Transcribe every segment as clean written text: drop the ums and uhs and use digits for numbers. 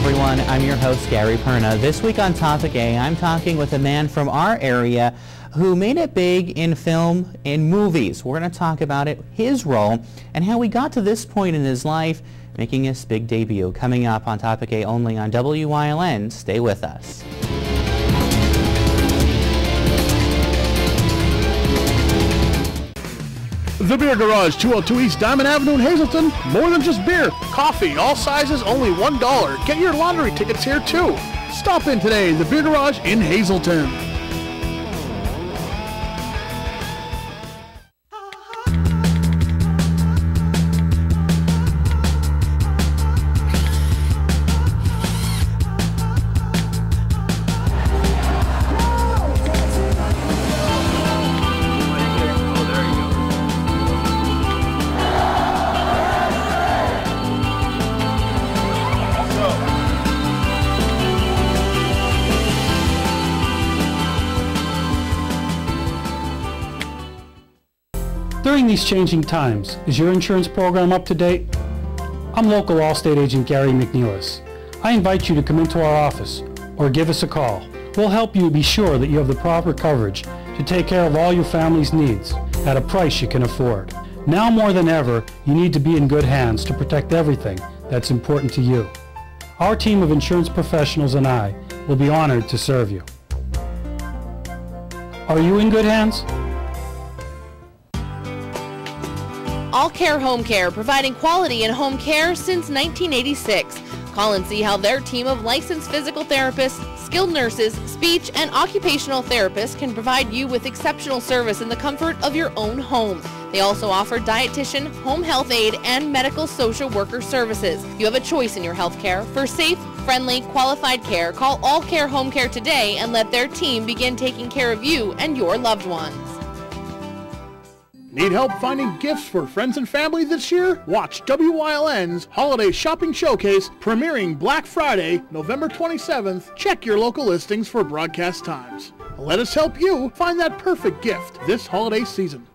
everyone. I'm your host, Gary Perna. This week on Topic A, I'm talking with a man from our area who made it big in film and movies. We're going to talk about it, his role, and how he got to this point in his life, making his big debut. Coming up on Topic A only on WYLN. Stay with us. The Beer Garage, 202 East Diamond Avenue in Hazleton. More than just beer. Coffee, all sizes, only $1. Get your lottery tickets here, too. Stop in today, The Beer Garage in Hazleton. During these changing times, is your insurance program up to date? I'm local Allstate agent Gary McNeilis. I invite you to come into our office or give us a call. We'll help you be sure that you have the proper coverage to take care of all your family's needs at a price you can afford. Now more than ever, you need to be in good hands to protect everything that's important to you. Our team of insurance professionals and I will be honored to serve you. Are you in good hands? All Care Home Care, providing quality in home care since 1986. Call and see how their team of licensed physical therapists, skilled nurses, speech, and occupational therapists can provide you with exceptional service in the comfort of your own home. They also offer dietitian, home health aide, and medical social worker services. You have a choice in your health care. For safe, friendly, qualified care, call All Care Home Care today and let their team begin taking care of you and your loved ones. Need help finding gifts for friends and family this year? Watch WYLN's Holiday Shopping Showcase premiering Black Friday, November 27th. Check your local listings for broadcast times. Let us help you find that perfect gift this holiday season.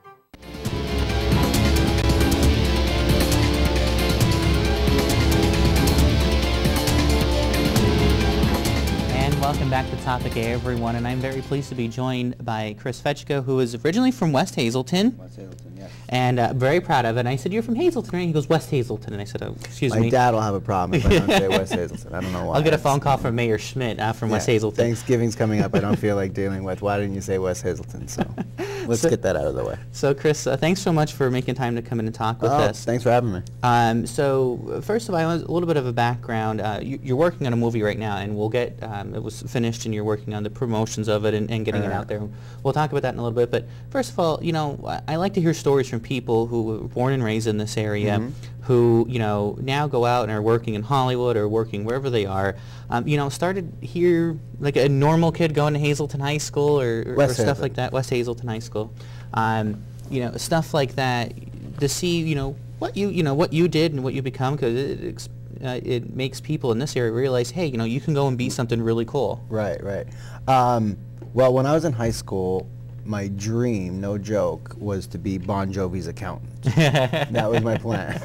Welcome back to Topic A, everyone, and I'm very pleased to be joined by Chris Fetchko, who is originally from West Hazleton. West Hazleton, yes. And very proud of it. And I said, "You're from Hazleton, right?" He goes, "West Hazleton." And I said, "Oh, excuse me." My dad will have a problem if I don't say West Hazleton. I don't know why. I'll get a phone call from Mayor Schmidt from West Hazleton. Thanksgiving's coming up. I don't feel like dealing with, why didn't you say West Hazleton? So let's get that out of the way. So, Chris, thanks so much for making time to come in and talk with us. Thanks for having me. So, first of all, a little bit of a background. You're working on a movie right now, and we'll get, it was finished, and you're working on the promotions of it and getting it out there. We'll talk about that in a little bit. But first of all, you know, I like to hear stories from people who were born and raised in this area, who, you know, now go out and are working in Hollywood or working wherever they are. You know, started here like a normal kid going to Hazleton High School or stuff like that, West Hazleton High School. You know, stuff like that, to see, you know, what you did and what you become, because it makes people in this area realize, hey, you know, you can go and be something really cool. Right, right. Well, when I was in high school, my dream, no joke, was to be Bon Jovi's accountant. That was my plan.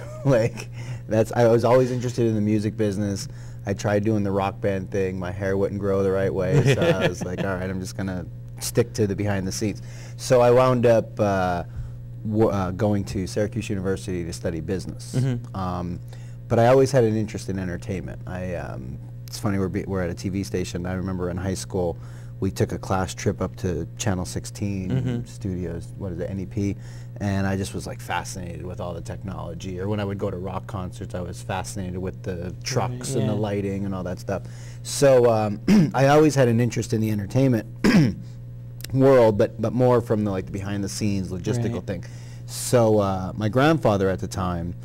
I was always interested in the music business. I tried doing the rock band thing. My hair wouldn't grow the right way, so I was like, all right, I'm just gonna stick to the behind the scenes. So I wound up going to Syracuse University to study business. But I always had an interest in entertainment. It's funny, we're at a TV station. I remember in high school, we took a class trip up to Channel 16 studios, what is it, NEP, and I just was like fascinated with all the technology. Or when I would go to rock concerts, I was fascinated with the trucks and the lighting and all that stuff. So I always had an interest in the entertainment world, but more from the behind the scenes logistical thing. So my grandfather at the time,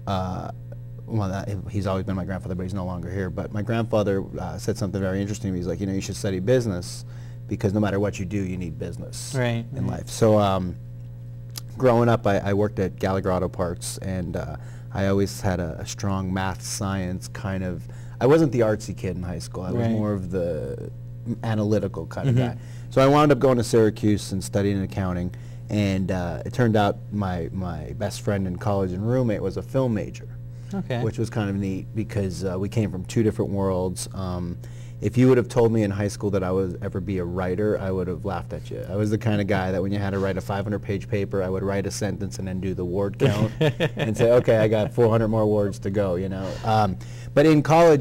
he's always been my grandfather, but he's no longer here. But my grandfather said something very interesting to me. He's like, you know, you should study business, because no matter what you do, you need business in life. So growing up, I worked at Gallagher Auto Parts, and I always had a strong math, science kind of. I wasn't the artsy kid in high school. I was more of the analytical kind of guy. So I wound up going to Syracuse and studying accounting. And it turned out my best friend in college and roommate was a film major. Okay. which was kind of neat because we came from two different worlds. If you would have told me in high school that I would ever be a writer, I would have laughed at you. I was the kind of guy that when you had to write a 500-page paper, I would write a sentence and then do the word count and say, okay, I got 400 more words to go, you know. But in college,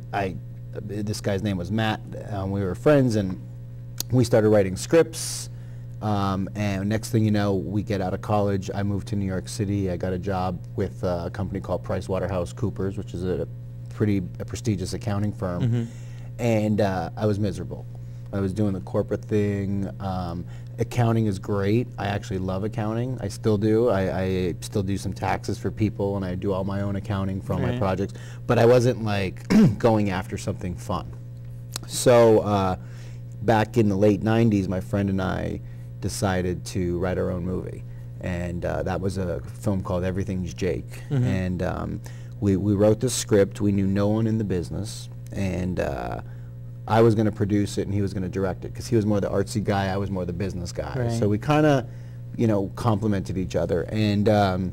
this guy's name was Matt. We were friends, and we started writing scripts. And next thing you know, we get out of college. I moved to New York City. I got a job with a company called PricewaterhouseCoopers, which is a prestigious accounting firm. And I was miserable. I was doing the corporate thing. Accounting is great. I actually love accounting. I still do. I still do some taxes for people, and I do all my own accounting for all my projects. But I wasn't like going after something fun. So back in the late 90s, my friend and I decided to write our own movie. And that was a film called Everything's Jake. And we wrote the script. We knew no one in the business. And I was going to produce it and he was going to direct it because he was more the artsy guy, I was more the business guy. Right. So we kind of, you know, complemented each other. And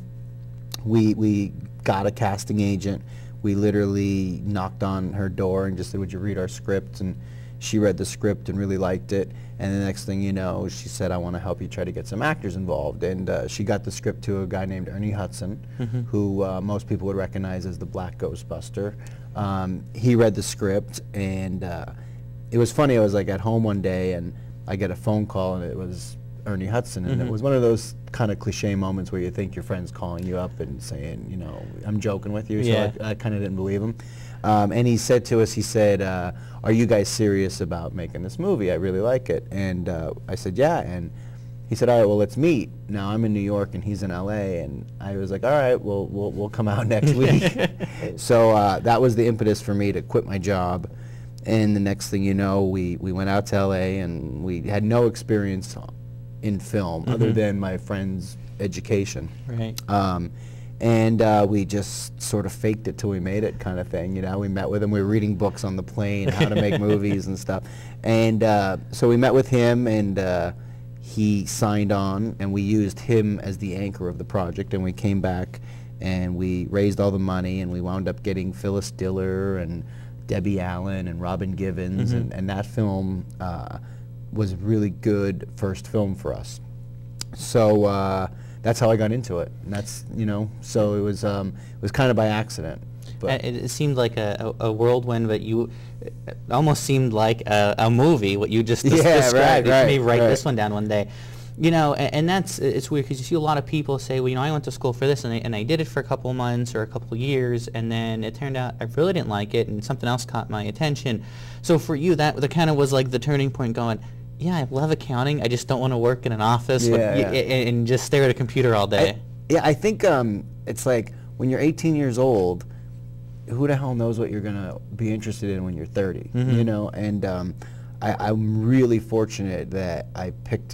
we got a casting agent. We literally knocked on her door and just said, would you read our script? And she read the script and really liked it. And the next thing you know, she said, I want to help you try to get some actors involved. And she got the script to a guy named Ernie Hudson, who most people would recognize as the Black Ghostbuster. He read the script, and it was funny. I was like at home one day, and I get a phone call, and it was Ernie Hudson. And it was one of those kind of cliche moments where you think your friend's calling you up and saying, you know, I'm joking with you. So I kind of didn't believe him. And he said to us, he said, are you guys serious about making this movie? I really like it. And I said, yeah. And he said, all right, well, let's meet. Now, I'm in New York, and he's in L.A., and I was like, all right, well, we'll come out next week. So that was the impetus for me to quit my job. And the next thing you know, we went out to L.A., and we had no experience in film other than my friend's education. Right. And we just sort of faked it till we made it kind of thing. You know, we met with him. We were reading books on the plane, how to make movies and stuff. And so we met with him, and he signed on, and we used him as the anchor of the project. And we came back, and we raised all the money, and we wound up getting Phyllis Diller and Debbie Allen and Robin Givens. And that film was a really good first film for us. So that's how I got into it, and that's, you know, so it was kind of by accident. But it seemed like a whirlwind, but it almost seemed like a movie, what you just described. Right, you may write this one down one day. You know, and it's weird because you see a lot of people say, well, you know, I went to school for this, and I did it for a couple of months or a couple of years, and then it turned out I really didn't like it, and something else caught my attention. So for you, that kind of was like the turning point going, yeah, I love accounting. I just don't want to work in an office and just stare at a computer all day. I think it's like when you're 18 years old, who the hell knows what you're going to be interested in when you're 30, you know? And I'm really fortunate that I picked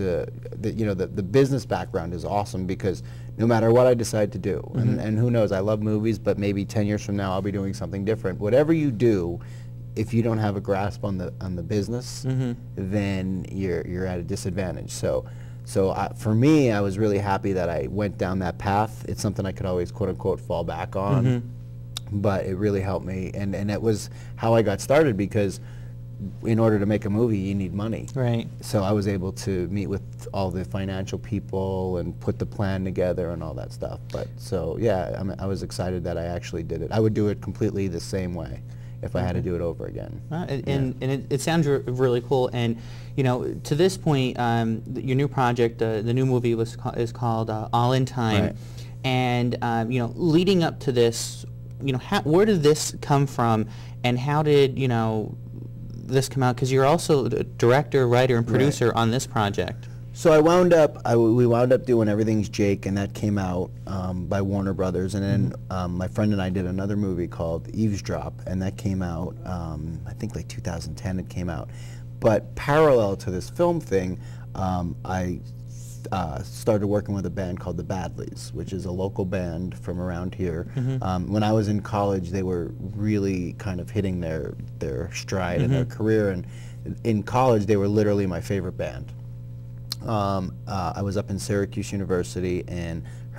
the business background is awesome because no matter what I decide to do, and who knows, I love movies, but maybe 10 years from now I'll be doing something different. Whatever you do, if you don't have a grasp on the business, then you're at a disadvantage. So for me, I was really happy that I went down that path. It's something I could always quote unquote fall back on, but it really helped me, and it was how I got started because in order to make a movie, you need money. Right. So I was able to meet with all the financial people and put the plan together and all that stuff. But so yeah, I was excited that I actually did it. I would do it completely the same way if I had to do it over again. And it sounds really cool. And you know, to this point, your new project, the new movie is called All in Time. Right. And you know, leading up to this, you know, where did this come from, and how did, you know, this come out? Because you're also the director, writer, and producer on this project. So we wound up doing Everything's Jake, and that came out by Warner Brothers. And then my friend and I did another movie called Eavesdrop, and that came out, I think like 2010 it came out. But parallel to this film thing, I started working with a band called the Badleys, which is a local band from around here. When I was in college, they were really kind of hitting their stride in their career, and in college they were literally my favorite band. I was up in Syracuse University and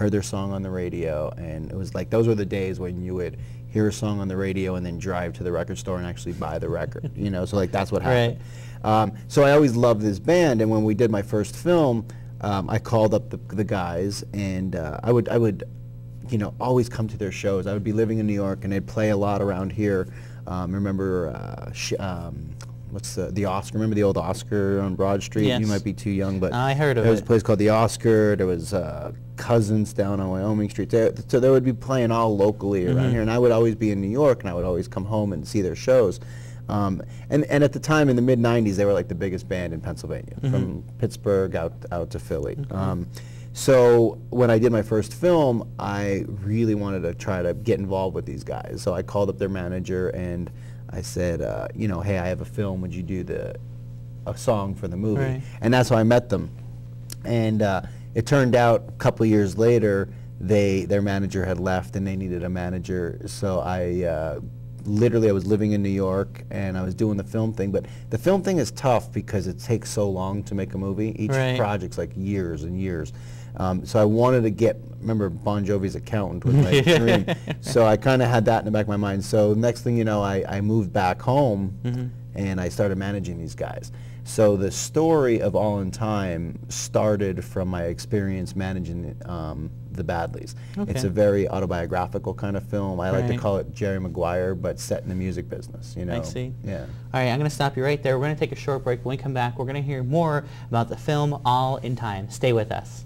heard their song on the radio, and it was like those were the days when you would hear a song on the radio and then drive to the record store and actually buy the record, you know, so like that's what happened. Right. So I always loved this band, and when we did my first film, I called up the guys, and I would, you know, always come to their shows. I would be living in New York, and they'd play a lot around here. Remember, what's the Oscar? Remember the old Oscar on Broad Street? Yes. You might be too young, but I heard of there was it. a place called the Oscar. There was Cousins down on Wyoming Street. So they would be playing all locally around here, and I would always be in New York, and I would always come home and see their shows. And at the time, in the mid-'90s, they were like the biggest band in Pennsylvania, from Pittsburgh out to Philly. So when I did my first film, I really wanted to try to get involved with these guys. So I called up their manager, and I said, you know, hey, I have a film. Would you do a song for the movie? Right. And that's how I met them. And it turned out a couple years later, their manager had left, and they needed a manager. So I literally, I was living in New York, and I was doing the film thing. But the film thing is tough because it takes so long to make a movie. Each project's like years and years. So I wanted to remember Bon Jovi's Accountant was my dream. So I kind of had that in the back of my mind. So next thing you know, I moved back home, and I started managing these guys. So the story of All in Time started from my experience managing the Badleys. It's a very autobiographical kind of film. I like to call it Jerry Maguire, but set in the music business, you know. I see. Yeah. All right, I'm going to stop you right there. We're going to take a short break. When we come back, we're going to hear more about the film All in Time. Stay with us.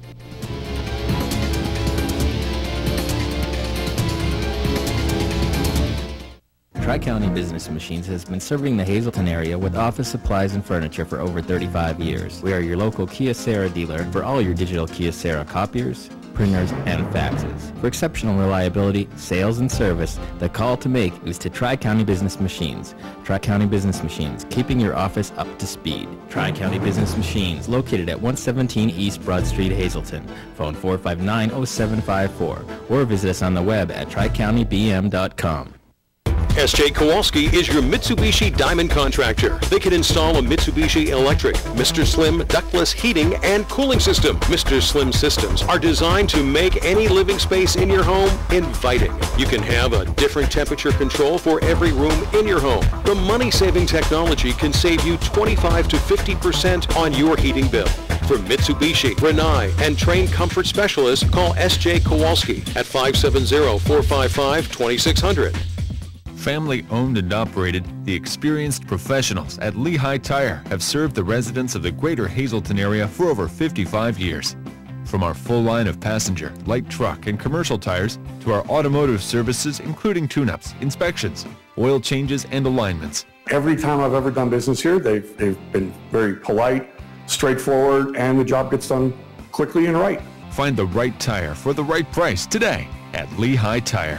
Tri-County Business Machines has been serving the Hazleton area with office supplies and furniture for over 35 years. We are your local Kyocera dealer for all your digital Kyocera copiers, printers, and faxes. For exceptional reliability, sales, and service, the call to make is to Tri-County Business Machines. Tri-County Business Machines, keeping your office up to speed. Tri-County Business Machines, located at 117 East Broad Street, Hazleton. Phone 459-0754, or visit us on the web at tricountybm.com. S.J. Kowalski is your Mitsubishi Diamond contractor. They can install a Mitsubishi electric, Mr. Slim ductless heating and cooling system. Mr. Slim systems are designed to make any living space in your home inviting. You can have a different temperature control for every room in your home. The money-saving technology can save you 25 to 50% on your heating bill. For Mitsubishi, Rinnai, and trained comfort specialists, call S.J. Kowalski at 570-455-2600. Family owned and operated, the experienced professionals at Lehigh Tire have served the residents of the greater Hazleton area for over 55 years. From our full line of passenger, light truck, and commercial tires to our automotive services including tune-ups, inspections, oil changes, and alignments. Every time I've ever done business here, they've been very polite, straightforward, and the job gets done quickly and right. Find the right tire for the right price today at Lehigh Tire.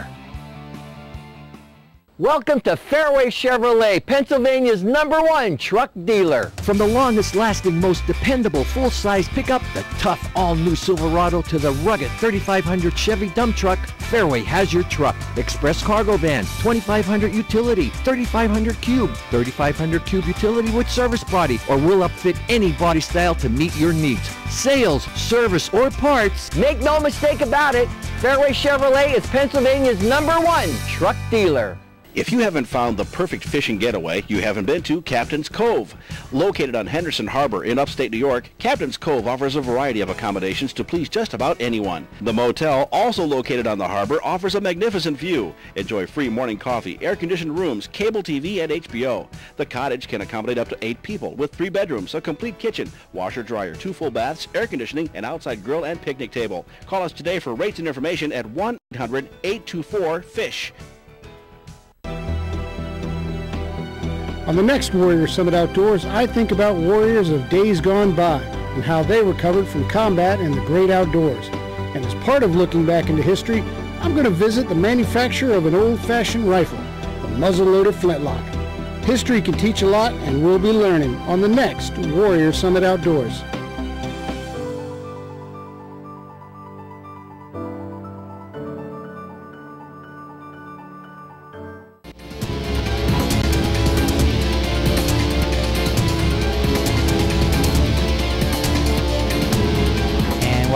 Welcome to Fairway Chevrolet, Pennsylvania's #1 truck dealer. From the longest-lasting, most dependable full-size pickup, the tough all-new Silverado, to the rugged 3500 Chevy dump truck, Fairway has your truck. Express cargo van, 2500 utility, 3500 cube utility with service body, or we'll upfit any body style to meet your needs. Sales, service, or parts, make no mistake about it, Fairway Chevrolet is Pennsylvania's #1 truck dealer. If you haven't found the perfect fishing getaway, you haven't been to Captain's Cove. Located on Henderson Harbor in upstate New York, Captain's Cove offers a variety of accommodations to please just about anyone. The motel, also located on the harbor, offers a magnificent view. Enjoy free morning coffee, air-conditioned rooms, cable TV, and HBO. The cottage can accommodate up to 8 people with 3 bedrooms, a complete kitchen, washer, dryer, 2 full baths, air conditioning, an outside grill, and picnic table. Call us today for rates and information at 1-800-824-FISH. On the next Warrior Summit Outdoors, I think about warriors of days gone by and how they recovered from combat in the great outdoors. And as part of looking back into history, I'm going to visit the manufacturer of an old-fashioned rifle, the muzzle-loaded flintlock. History can teach a lot, and we'll be learning on the next Warrior Summit Outdoors.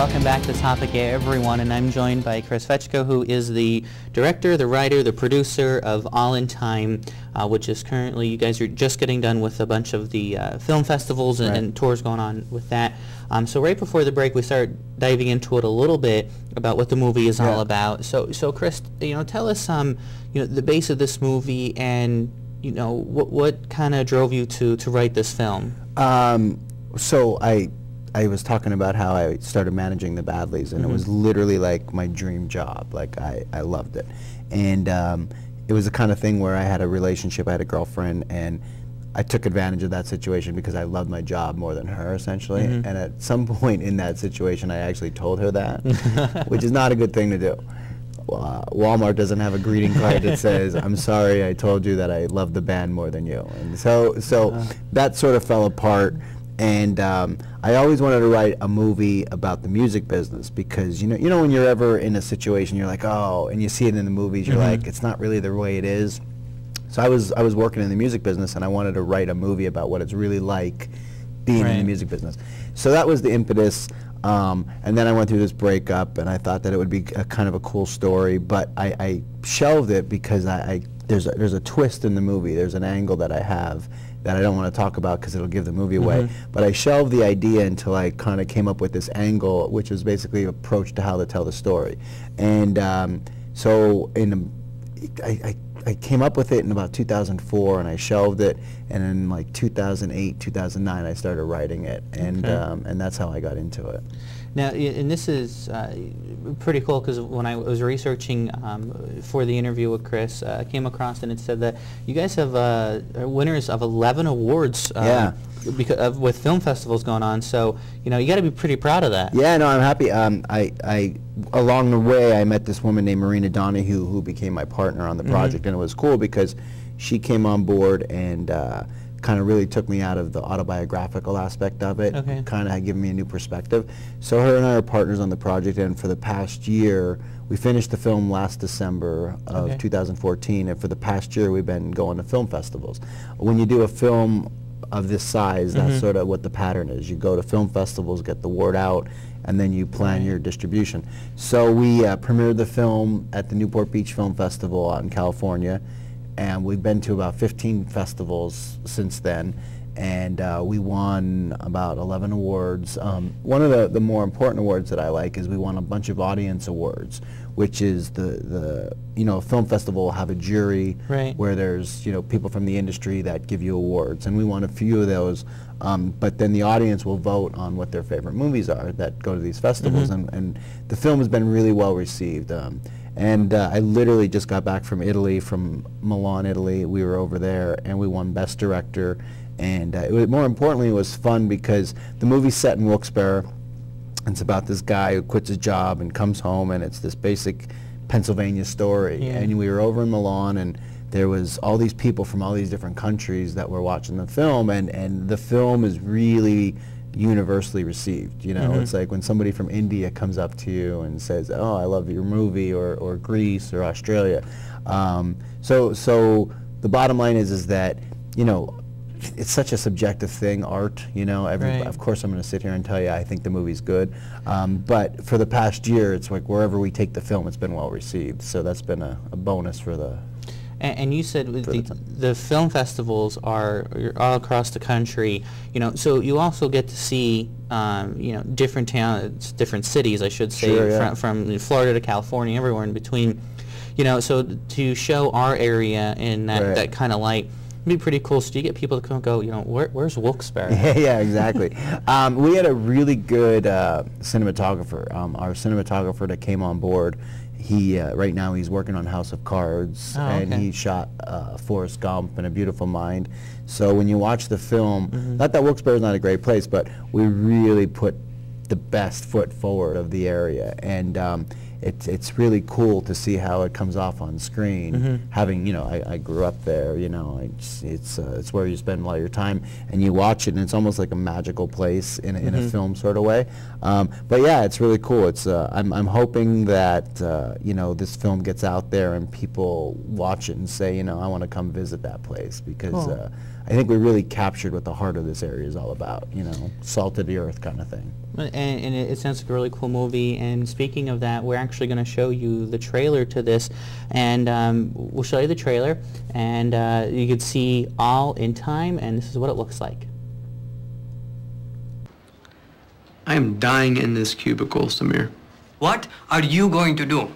welcome back to Topic everyone, and I'm joined by Chris Fetchko, who is the director, the writer, the producer of All in Time, which is currently, you guys are just getting done with a bunch of the film festivals and tours going on with that. So right before the break, we started diving into it a little bit about what the movie is all about. So Chris, tell us the base of this movie, and what kind of drove you to write this film. So I was talking about how I started managing the Badleys, and it was literally like my dream job. Like I loved it, and it was the kind of thing where I had a relationship, I had a girlfriend, and I took advantage of that situation because I loved my job more than her, essentially. And at some point in that situation, I actually told her that, which is not a good thing to do. Walmart doesn't have a greeting card that says, "I'm sorry, I told you that I love the band more than you." And so that sort of fell apart. And I always wanted to write a movie about the music business because you know when you're ever in a situation, you're like, oh, and you see it in the movies, you're like, it's not really the way it is. So I was working in the music business, and I wanted to write a movie about what it's really like being in the music business. So that was the impetus. And then I went through this breakup, and I thought that it would be a kind of a cool story, but I shelved it because there's a twist in the movie. There's an angle that I have that I don't want to talk about because it'll give the movie away. But I shelved the idea until I kind of came up with this angle, which was basically an approach to how to tell the story. And so I came up with it in about 2004, and I shelved it, and in like 2008, 2009, I started writing it, and that's how I got into it. Now, and this is pretty cool because when I was researching for the interview with Chris, I came across and it said that you guys have winners of 11 awards because with film festivals going on. So you got to be pretty proud of that. Yeah, no, I'm happy. I along the way I met this woman named Marina Donahue who became my partner on the project, and it was cool because she came on board and kind of really took me out of the autobiographical aspect of it, kind of had given me a new perspective. So her and I are partners on the project, and for the past year, we finished the film last December of 2014, and for the past year we've been going to film festivals. When you do a film of this size, that's sort of what the pattern is. You go to film festivals, get the word out, and then you plan your distribution. So we premiered the film at the Newport Beach Film Festival out in California, and we've been to about 15 festivals since then, and we won about 11 awards. One of the more important awards that I like is we won a bunch of audience awards, which is the film festival will have a jury where there's people from the industry that give you awards, and we won a few of those. But then the audience will vote on what their favorite movies are that go to these festivals, and the film has been really well received. And I literally just got back from Italy, from Milan, Italy. We were over there, and we won Best Director. And more importantly, it was fun because the movie's set in Wilkes-Barre. It's about this guy who quits his job and comes home, and it's this basic Pennsylvania story. And we were over in Milan, and there was all these people from all these different countries that were watching the film, and the film is really universally received. It's like when somebody from India comes up to you and says, "Oh, I love your movie," or Greece or Australia. So the bottom line is that it's such a subjective thing, art. Of course I'm going to sit here and tell you I think the movie's good, but for the past year, it's like wherever we take the film, it's been well received. So that's been a bonus for the. And you said the film festivals are all across the country, so you also get to see, different towns, different cities, I should say, from Florida to California, everywhere in between, so to show our area in that kind of light, it'd be pretty cool. So you get people to come and go, where's Wilkes-Barre? Yeah, exactly. We had a really good cinematographer. Our cinematographer that came on board, he right now he's working on House of Cards, and he shot Forrest Gump and A Beautiful Mind. So when you watch the film, not that Wilkes-Barre is not a great place, but we really put the best foot forward of the area, and it's really cool to see how it comes off on screen. Having, you know, I grew up there, you know, it's where you spend a lot of your time, and you watch it, and it's almost like a magical place in a film sort of way. But yeah, it's really cool. It's I'm hoping that you know, this film gets out there and people watch it and say, you know, I want to come visit that place, because I think we really captured what the heart of this area is all about, you know, salt of the earth kind of thing. And it sounds like a really cool movie. And speaking of that, we're actually going to show you the trailer to this, and we'll show you the trailer, and you can see All in Time, and this is what it looks like. I am dying in this cubicle, Samir. What are you going to do?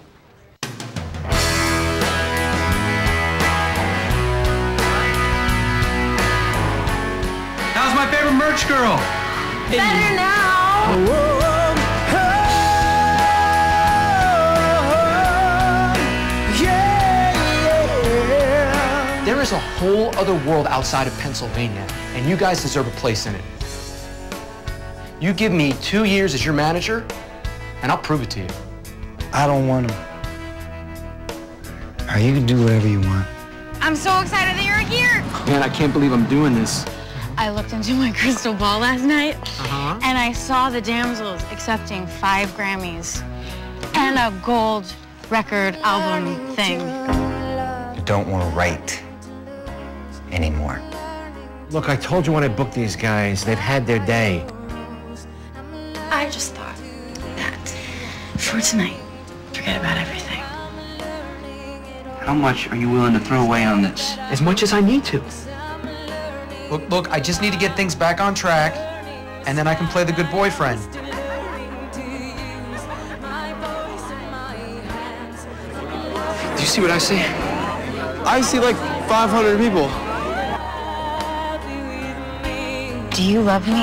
How's my favorite merch girl? Better now! There is a whole other world outside of Pennsylvania, and you guys deserve a place in it. You give me 2 years as your manager, and I'll prove it to you. I don't want him. You can do whatever you want. I'm so excited that you're here. Man, I can't believe I'm doing this. I looked into my crystal ball last night, and I saw the Damsels accepting 5 Grammys and a gold record album thing. I don't want to write anymore. Look, I told you when I booked these guys, they've had their day. I just thought that for tonight, forget about everything. How much are you willing to throw away on this? As much as I need to. Look, I just need to get things back on track, and then I can play the good boyfriend. Do you see what I see? I see like 500 people. Do you love me?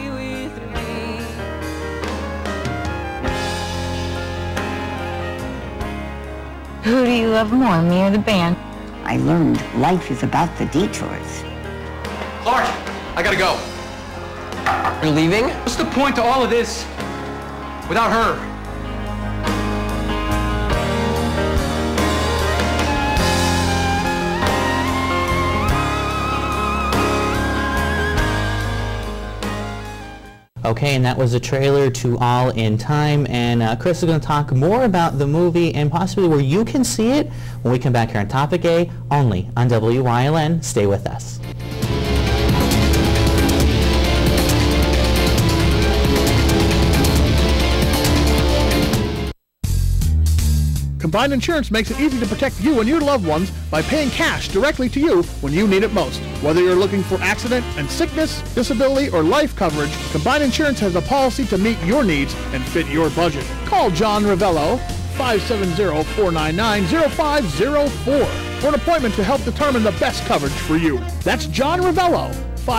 Who do you love more, me or the band? I learned life is about the detours. Clark, I gotta go. You're leaving? What's the point to all of this without her? Okay, and that was a trailer to All in Time, and Chris is going to talk more about the movie and possibly where you can see it when we come back here on Topic A, only on WYLN. Stay with us. Combined Insurance makes it easy to protect you and your loved ones by paying cash directly to you when you need it most. Whether you're looking for accident and sickness, disability, or life coverage, Combined Insurance has a policy to meet your needs and fit your budget. Call John Ravello, 570-499-0504 for an appointment to help determine the best coverage for you. That's John Ravello,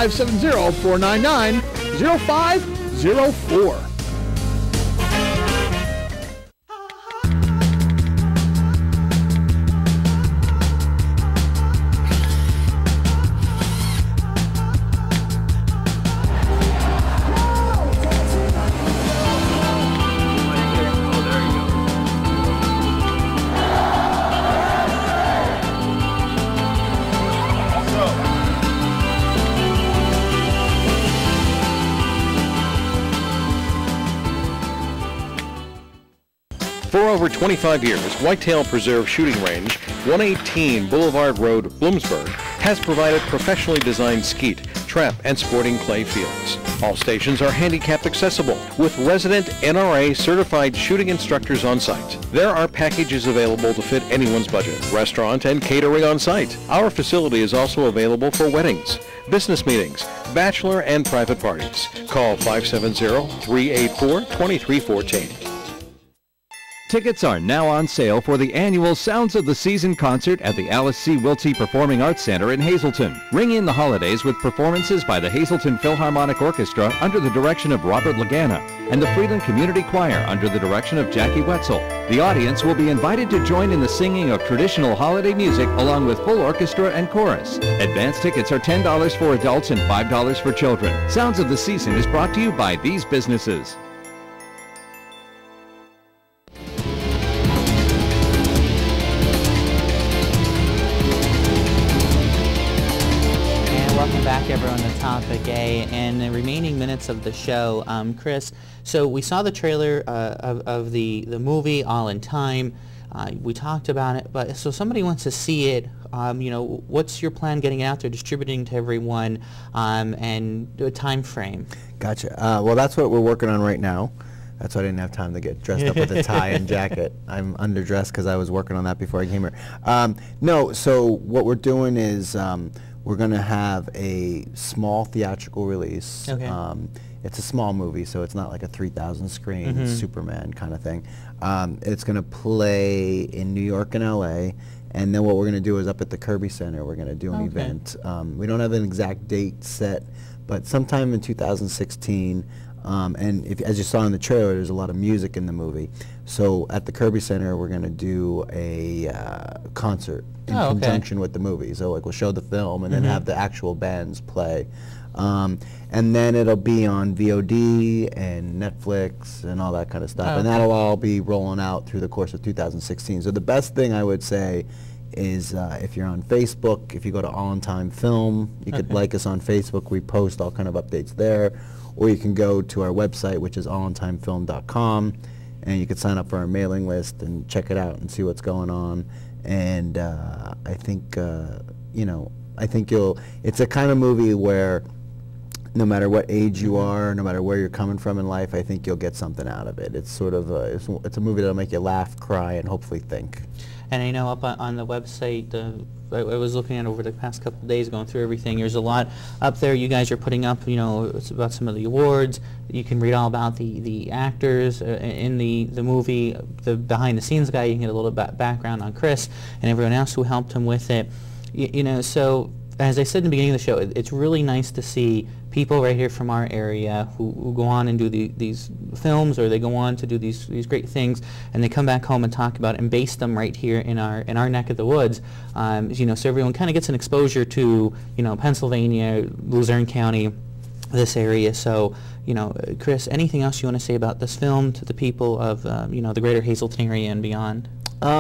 570-499-0504. For over 25 years, Whitetail Preserve Shooting Range, 118 Boulevard Road, Bloomsburg, has provided professionally designed skeet, trap, and sporting clay fields. All stations are handicap accessible, with resident NRA certified shooting instructors on site. There are packages available to fit anyone's budget, restaurant and catering on site. Our facility is also available for weddings, business meetings, bachelor and private parties. Call 570-384-2314. Tickets are now on sale for the annual Sounds of the Season concert at the Alice C. Wiltsey Performing Arts Center in Hazleton. Ring in the holidays with performances by the Hazleton Philharmonic Orchestra under the direction of Robert Lagana and the Freeland Community Choir under the direction of Jackie Wetzel. The audience will be invited to join in the singing of traditional holiday music along with full orchestra and chorus. Advance tickets are $10 for adults and $5 for children. Sounds of the Season is brought to you by these businesses. Welcome back, everyone, to Topic A and the remaining minutes of the show. Chris, so we saw the trailer of the movie All in Time. We talked about it, but so somebody wants to see it. You know, what's your plan getting it out there, distributing to everyone, and a time frame? Gotcha. Well, that's what we're working on right now. That's why I didn't have time to get dressed up with a tie and jacket. I'm underdressed because I was working on that before I came here. No, so what we're doing is we're going to have a small theatrical release. Okay. It's a small movie, so it's not like a 3,000 screen Superman kind of thing. It's going to play in New York and LA, and then what we're going to do is up at the Kirby Center, we're going to do an event. We don't have an exact date set, but sometime in 2016, and as you saw in the trailer, there's a lot of music in the movie. So at the Kirby Center, we're going to do a concert in conjunction with the movie. So like we'll show the film and then have the actual bands play. And then it'll be on VOD and Netflix and all that kind of stuff. And that'll all be rolling out through the course of 2016. So the best thing I would say is if you're on Facebook, if you go to All in Time Film, you could like us on Facebook. We post all kind of updates there. Or you can go to our website, which is allintimefilm.com, and you can sign up for our mailing list and check it out and see what's going on. And I think, you know, I think it's a kind of movie where no matter what age you are, no matter where you're coming from in life, I think you'll get something out of it. It's sort of it's a movie that'll make you laugh, cry, and hopefully think. And I know up on the website, I was looking at over the past couple of days, going through everything. There's a lot up there. You guys are putting up, you know, it's about some of the awards. You can read all about the actors in the movie, the behind-the-scenes guy. You can get a little background on Chris and everyone else who helped him with it. You know, so as I said in the beginning of the show, it's really nice to see people right here from our area who go on and do these films, or they go on to do these great things, and they come back home and talk about it and base them right here in our neck of the woods. You know, so everyone kind of gets an exposure to, you know, Pennsylvania, Luzerne County, this area. So, you know, Chris, anything else you want to say about this film to the people of you know, the greater Hazleton area and beyond?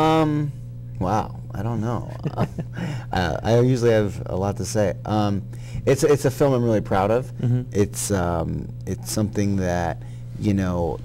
Wow, I don't know. I usually have a lot to say. It's a film I'm really proud of. It's something that, you know,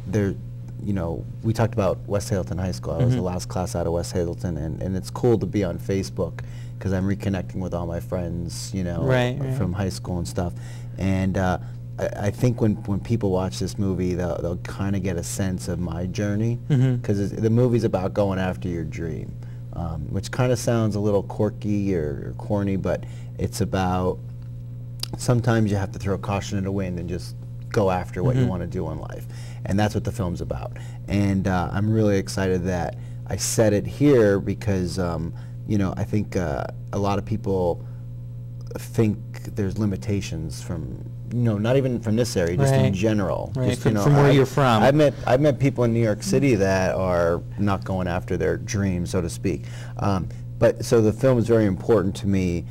we talked about West Hazleton High School. I was the last class out of West Hazleton, and it's cool to be on Facebook because I'm reconnecting with all my friends, you know, from high school and stuff. And I think when people watch this movie, they'll kind of get a sense of my journey, because the movie's about going after your dream. Which kind of sounds a little quirky or corny, but it's about sometimes you have to throw caution in the wind and just go after what you want to do in life. And that's what the film's about. And I'm really excited that I said it here because, you know, I think a lot of people think there's limitations from, you know, not even from this area, just in general. Just, from where you're from. I've met people in New York City that are not going after their dreams, so to speak. But so the film is very important to me.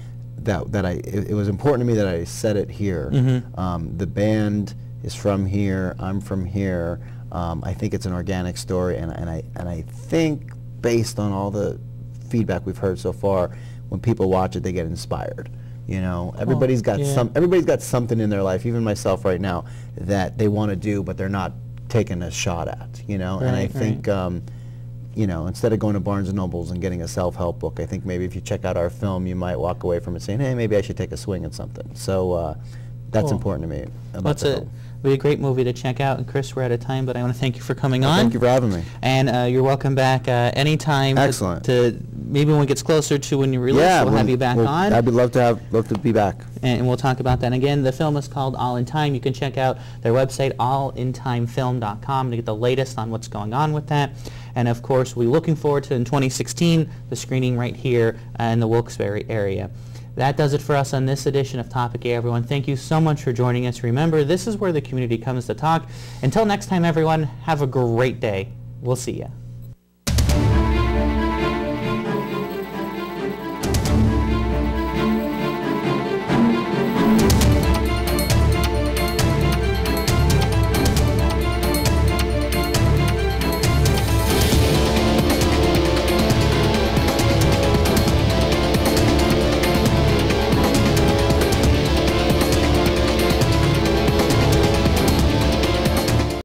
It was important to me that I said it here. The band is from here. I'm from here. I think it's an organic story, and I think based on all the feedback we've heard so far, when people watch it, they get inspired. You know, everybody's got something in their life, even myself right now, that they want to do, but they're not taking a shot at. You know, and I think, you know, instead of going to Barnes & Nobles and getting a self-help book, I think maybe if you check out our film, you might walk away from it saying, hey, maybe I should take a swing at something. So that's important to me about the film. It'll be a great movie to check out. And Chris, we're out of time, but I want to thank you for coming on. Thank you for having me. And you're welcome back anytime. Excellent. To maybe when it gets closer to when you release, we'll have you back on. I'd love to be back. And we'll talk about that again. The film is called All in Time. You can check out their website, allintimefilm.com, to get the latest on what's going on with that. And of course, we're looking forward to, in 2016, the screening right here in the Wilkes-Barre area. That does it for us on this edition of Topic A, everyone. Thank you so much for joining us. Remember, this is where the community comes to talk. Until next time, everyone, have a great day. We'll see you.